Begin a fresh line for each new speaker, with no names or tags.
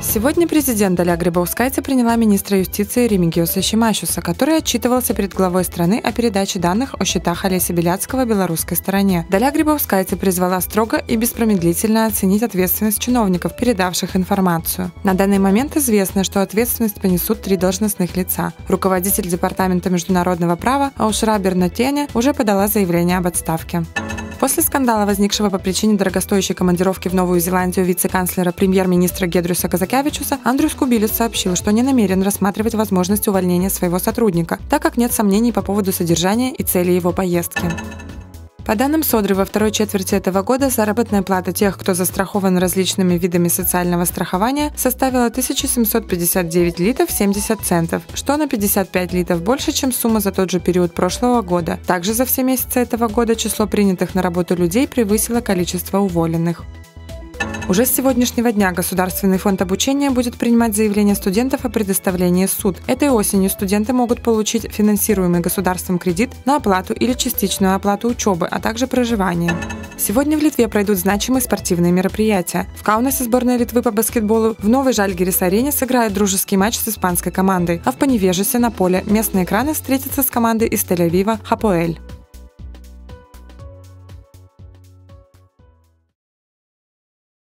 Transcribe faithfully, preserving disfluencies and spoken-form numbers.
Сегодня президент Даля Грибаускайте приняла министра юстиции Ремигиоса Шимашуса, который отчитывался перед главой страны о передаче данных о счетах Олеся Беляцкого белорусской стороне. Даля Грибаускайте призвала строго и беспромедлительно оценить ответственность чиновников, передавших информацию. На данный момент известно, что ответственность понесут три должностных лица. Руководитель Департамента международного права Аушра Бернатене уже подала заявление об отставке. После скандала, возникшего по причине дорогостоящей командировки в Новую Зеландию вице-канцлера премьер-министра Гедрюса Казакевичуса, Андрюс Кубилюс сообщил, что не намерен рассматривать возможность увольнения своего сотрудника, так как нет сомнений по поводу содержания и цели его поездки. По данным Содры, во второй четверти этого года заработная плата тех, кто застрахован различными видами социального страхования, составила тысяча семьсот пятьдесят девять литов семьдесят центов, что на пятьдесят пять литов больше, чем сумма за тот же период прошлого года. Также за все месяцы этого года число принятых на работу людей превысило количество уволенных. Уже с сегодняшнего дня Государственный фонд обучения будет принимать заявления студентов о предоставлении суд. Этой осенью студенты могут получить финансируемый государством кредит на оплату или частичную оплату учебы, а также проживания. Сегодня в Литве пройдут значимые спортивные мероприятия. В Каунасе сборная Литвы по баскетболу в Новой Жальгирис-арене сыграет дружеский матч с испанской командой, а в Поневежесе на поле местные экраны встретятся с командой из Тель-Авива Хапоэль.